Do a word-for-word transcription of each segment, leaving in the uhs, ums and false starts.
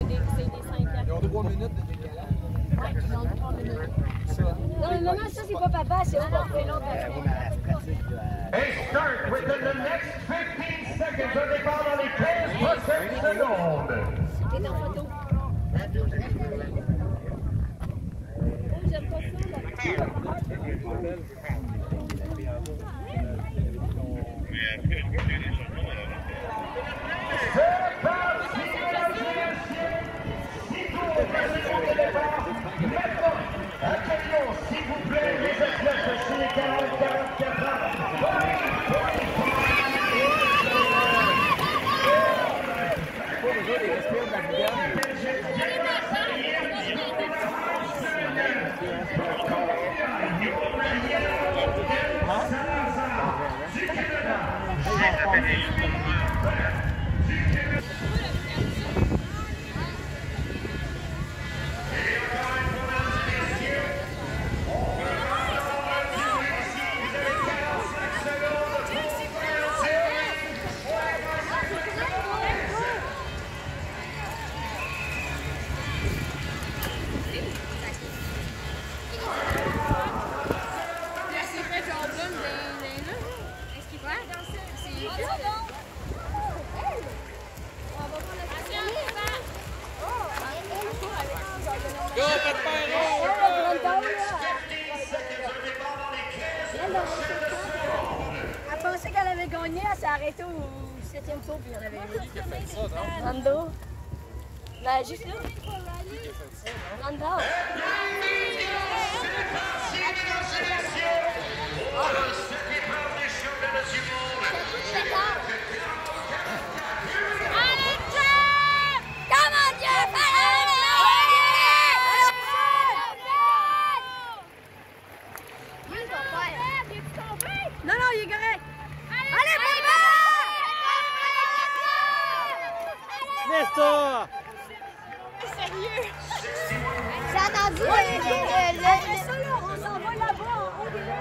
Ils ont trois minutes de décalage. Ouais, ils ont trois minutes. Non, non, non, ça c'est pas papa, c'est eux qui ont fait l'autre. Et start within the next fifteen seconds au départ dans les quinze prochaines secondes. C'était en photo. Oh, j'aime pas ça, là. C'est parti, mesdames et messieurs. Six tours de président de départ. Maintenant, accueillons, s'il vous plaît, les athlètes chez les quarante à quarante-quatre ans. Elle pensait qu'elle avait gagné, elle s'est arrêtée au septième tour puis elle avait eu. Nando. Ben, juste là. Nando. Non, non, il est correct. Allez, papa! Nestor! Sérieux? J'ai entendu le... le, le, ça, là, on s'en va là-bas, en haut des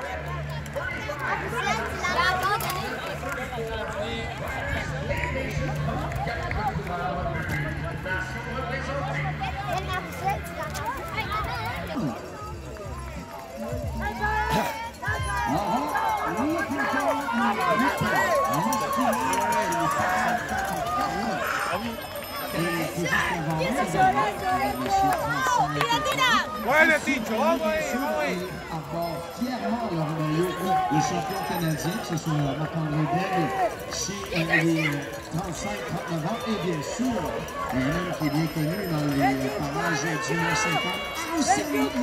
Ouais, le titre, vamos aí, vamos aí. Avoir fièrement leur maillot de champion canadien, que ce soit Marc-André Bell chez les trente-cinq trente-neuf ans et bien sûr, un homme qui est bien connu dans les parages du Mont aussi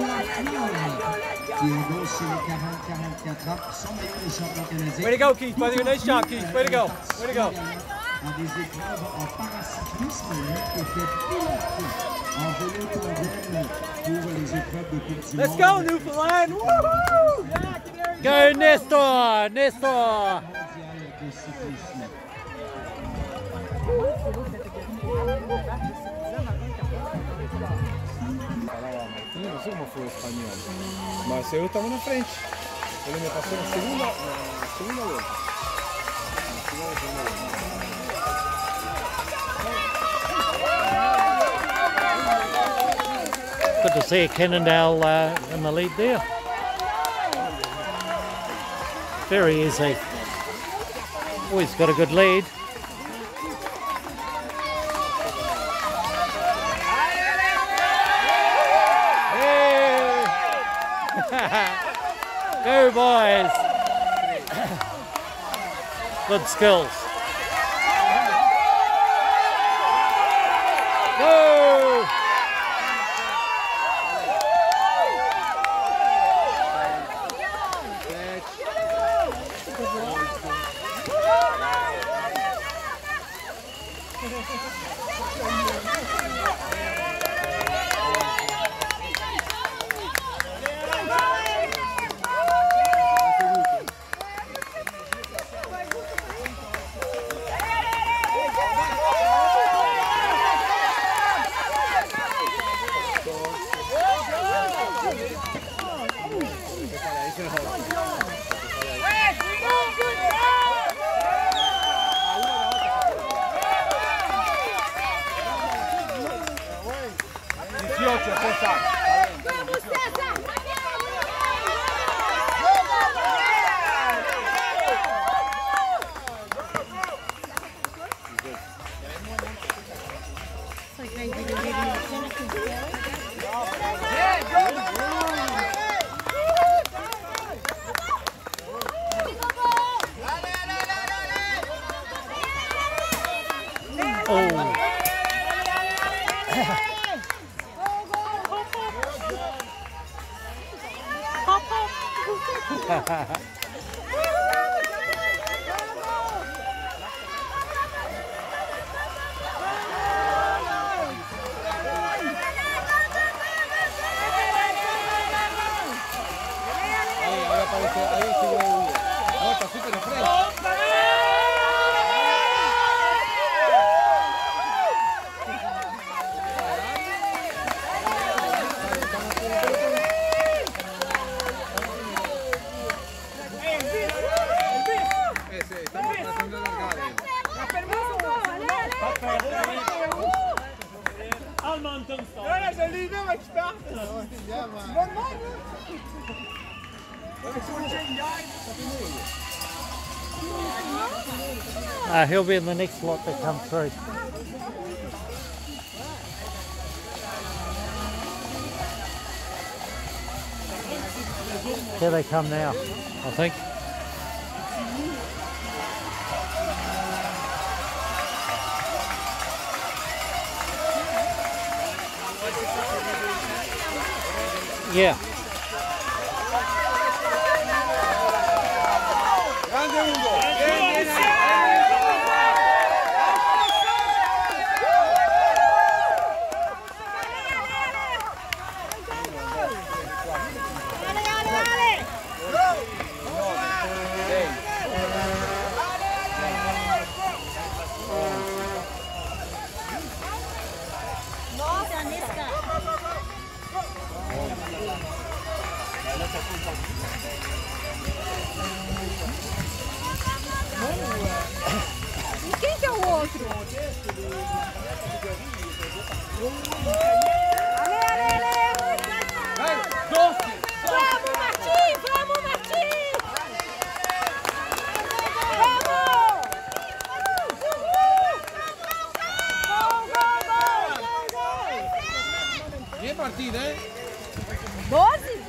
qui est gauche chez les quarante quarante-quatre ans, son maillot de champion canadien. Way to go, Keith. By the way, nice job, Keith. Way to go. Way to go. En des épreuves en paracyclisme, lui qui était pilote en vélo tandem pour les épreuves de Coupe du Let's Monde. go, Newfoundland! Woohoo! Go, Nestor! Nestor! Não sei como foi o espanhol, mas eu estava na frente. Ele me passou na segunda, na segunda volta. Na segunda, segunda volta. Good to see Cannondale uh, in the lead there. Very easy. Always got a good lead. Go boys! Good skills. Go! ocho, César. ¡Vamos, César! Uh, he'll be in the next lot that comes through. Here they come now, I think. Yeah. Quem que é o outro? Ale, ale, ale! Vamos, Martim! Vamos, Martim! Vamos! Gol, gol, gol, gol! Bien partida, ¿eh? doze?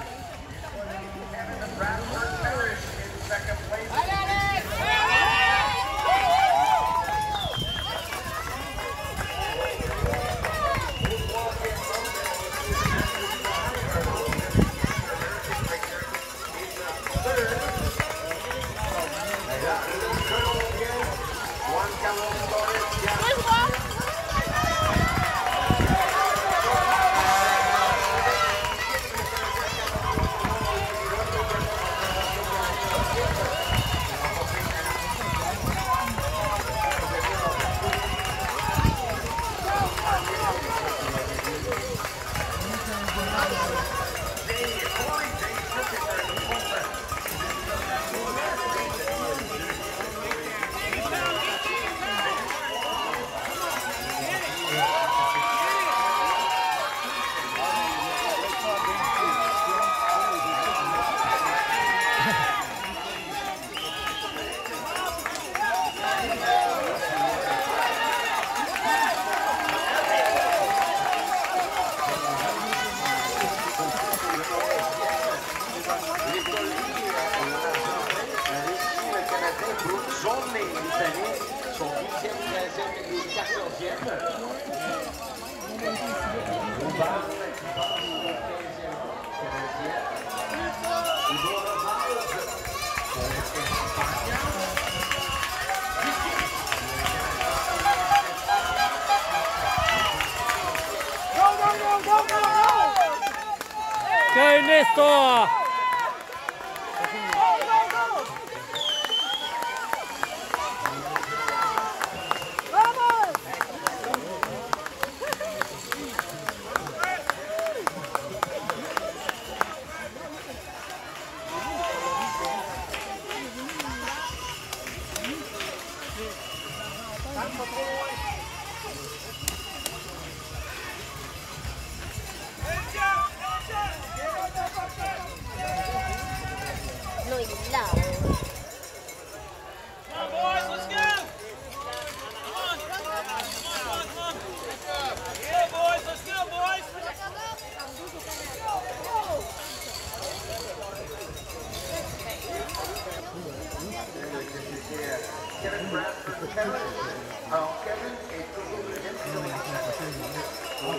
Go, Nestor!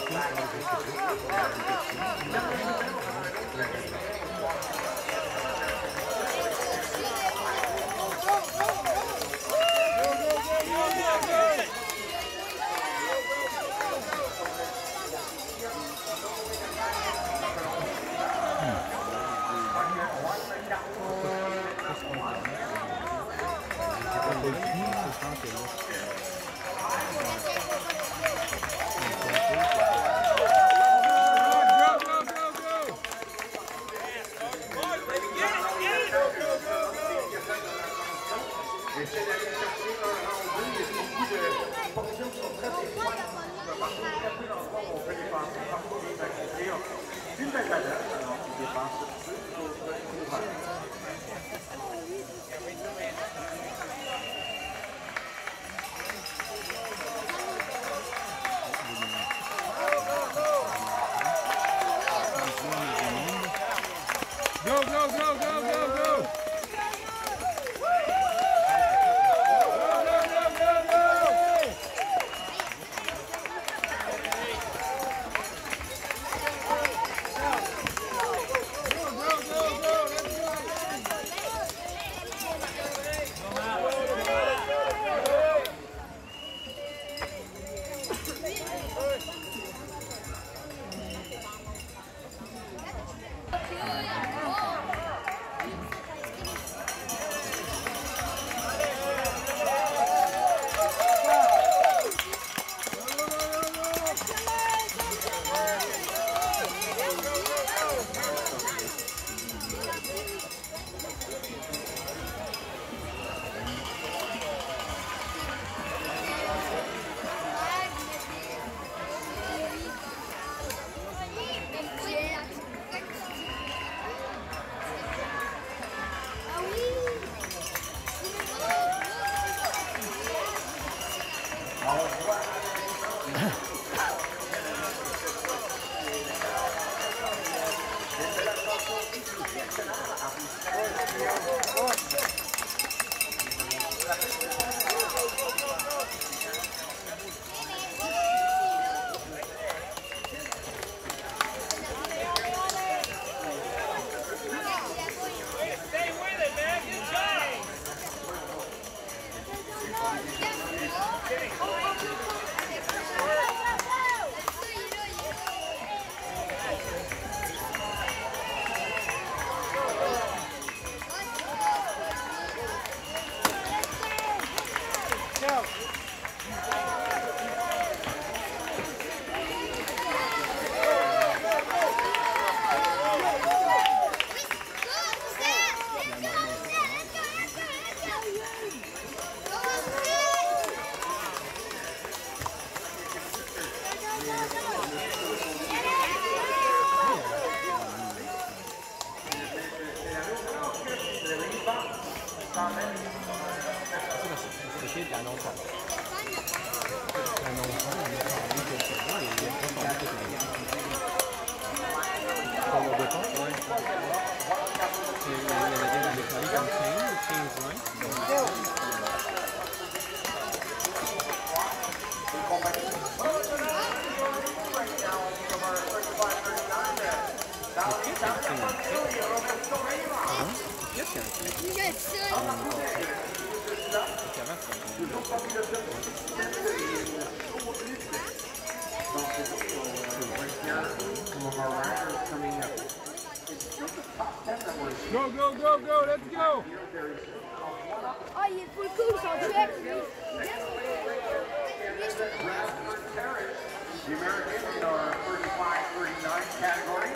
Go, go, go, go, go, go! Go, go, go, go, let's go! Oh, il est full cool, son check. The Americans are thirty-five thirty-nine category.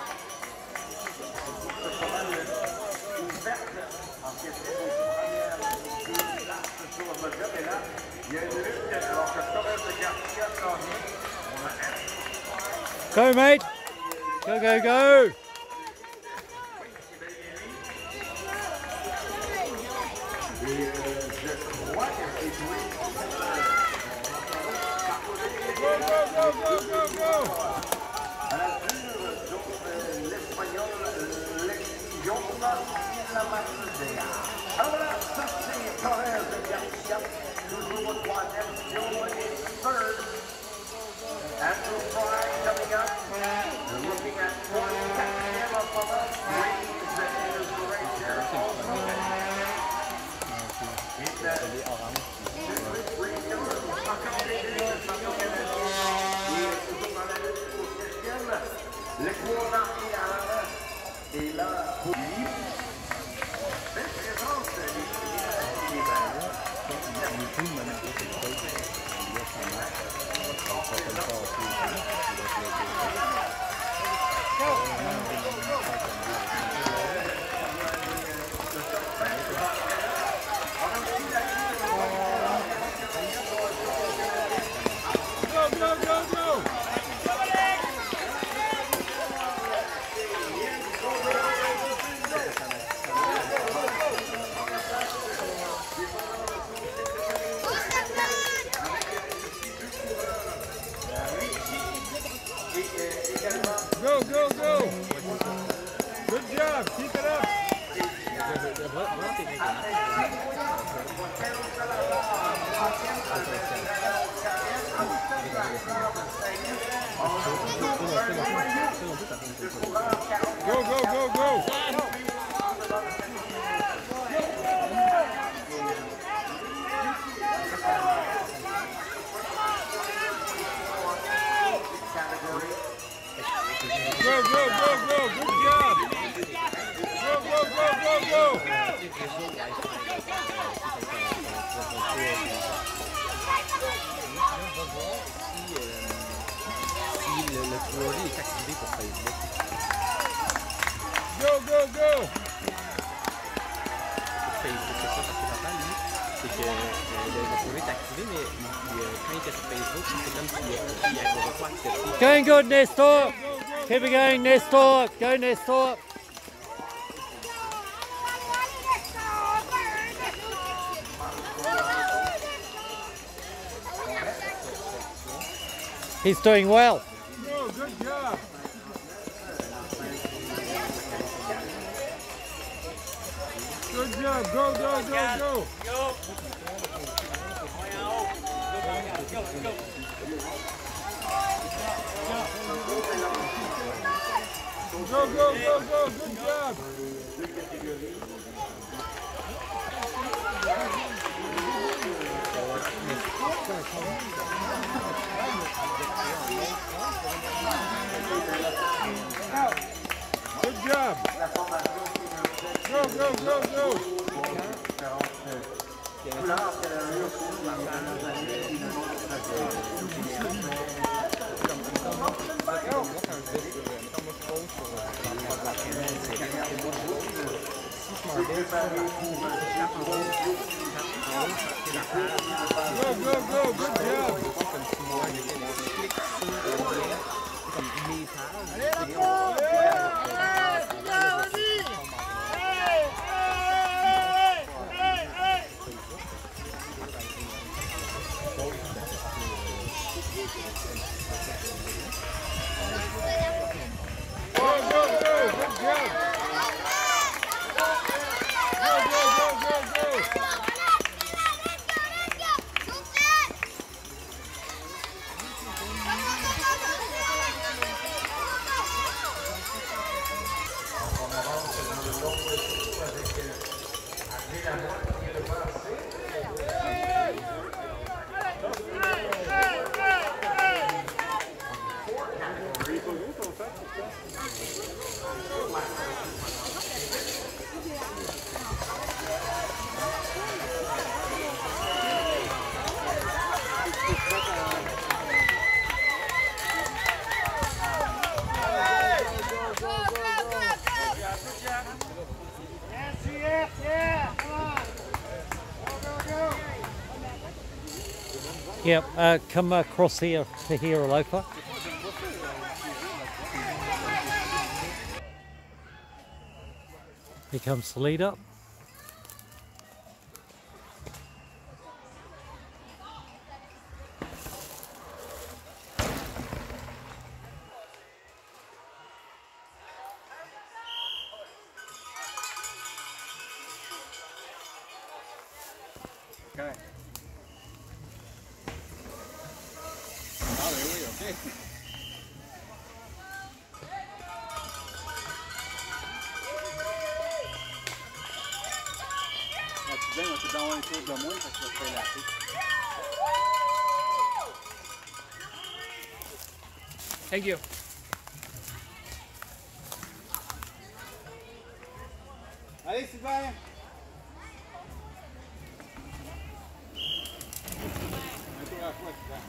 Go, mate! Go, go, go! Go, go, go, go, go, go! Alors voilà, ça c'est Torres de Garcia, toujours au troisième, Joe is third. Andrew Fry Le courant est là pour lui. Belle présence des Go, go, go! Good job, keep it up! Go, go, go, go! Go, go, go, go, good job! Go, go, go, go, go! Si le, le courrier est activé pour Facebook. Go, go, go! Facebook, c'est ça, parce que papa, lui, c'est que euh, le, le courrier est activé, mais il, il, quand il était sur Facebook, c'est comme s'il n'avait pas accepté. Going good, Nestor. Keep it going, Nestor. Go, Nestor. He's doing well. Go, good job! Good job, go, go, go, go! Go, go, go, go, good job! Good job! Go, go, go, go! Go, go, go, good job! Go, go, go, good job! Go, go, go, go, go! Yep, uh, come across here to here, Alofa. Here comes the leader. Okay. Hallelujah, okay. Ah, tu viens, on va te donner une chose de moins parce que je vais te faire lasser. Thank you. Allez, Sylvain. Un tour à la fois, Sylvain.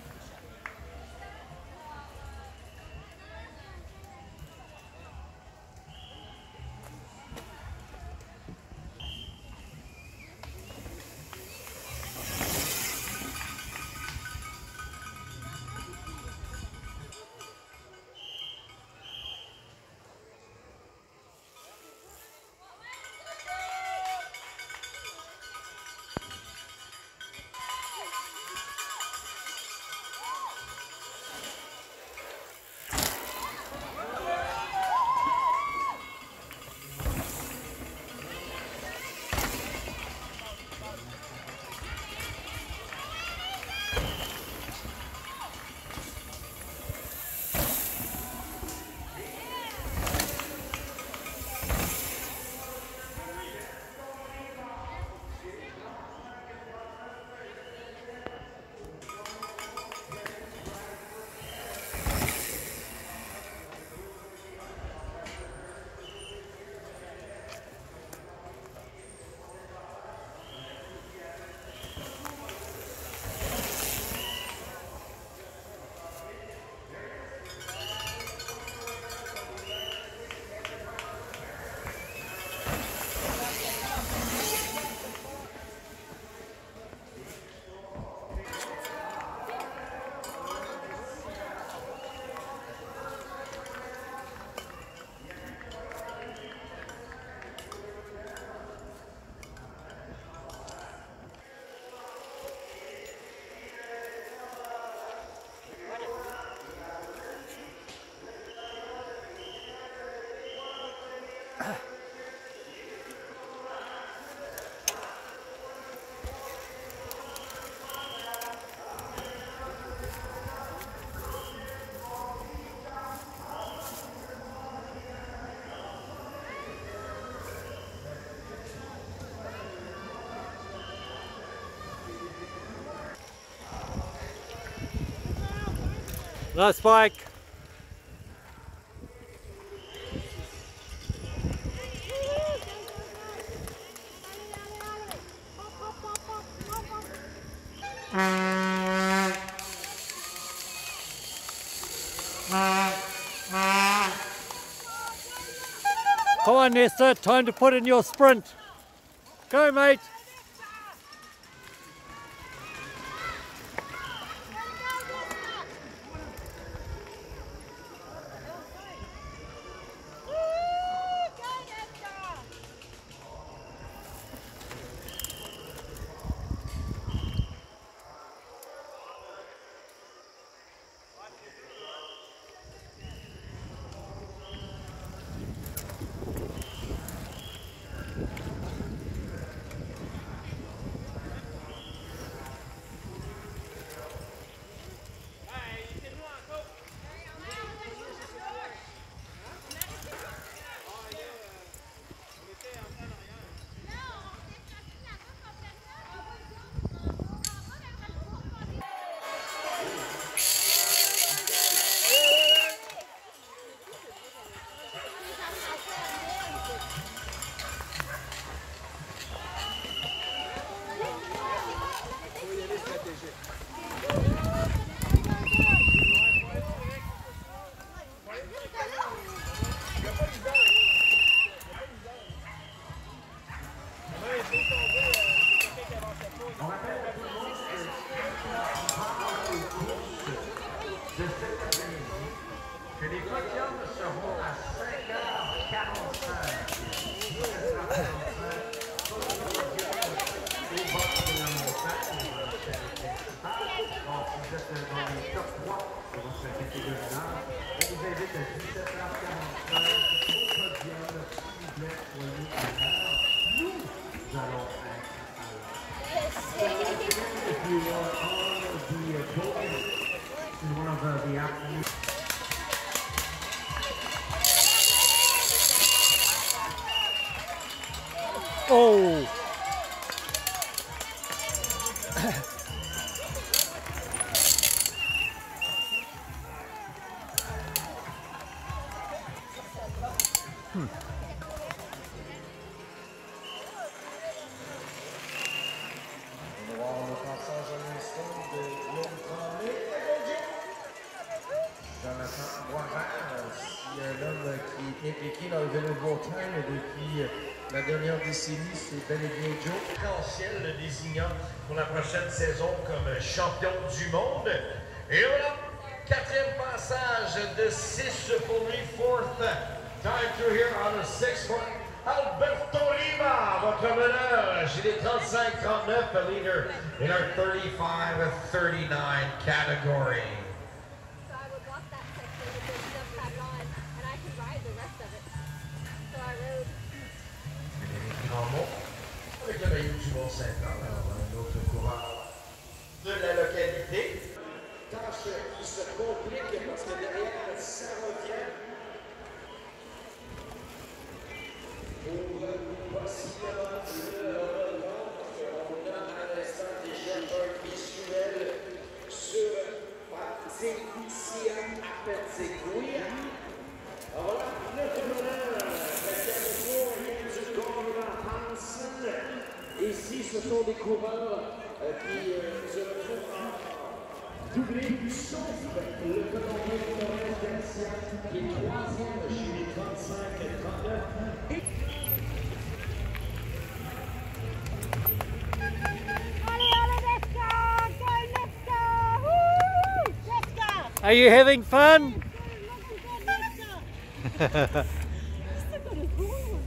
Nice spike. Come on, Nesta, time to put in your sprint. Go, mate. Oh! hmm. Boisvert, s'il y a un homme qui est impliqué dans le vélo de montagne depuis la dernière décennie, c'est bel et bien Joe. Potentiel le désignant pour la prochaine saison comme champion du monde. Et voilà, quatrième passage de six pour lui, fourth time through here on the sixth one. Alberto Lima, votre meneur chez les trente-cinq trente-neuf, a leader in our thirty-five thirty-nine category. So I would walk that section with the stuff paddle on, and I could ride the rest of it. So I rode. Avec le maillot du Mont-Saint-Anne, un autre coureur de la localité. Tâche qui se complique parce que derrière, ça revient. Pour possiblement le record, on a à l'instant déjà un visuel sur Patricia Apetzeguia. Alors voilà, notre meneur, la catégorie du Gordon Hansen. Ici, ce sont des coureurs euh, qui euh, se retrouvent en doublé, sauf le Colombien Torres Garcia, qui est troisième chez les trente-cinq trente-neuf. Are you having fun?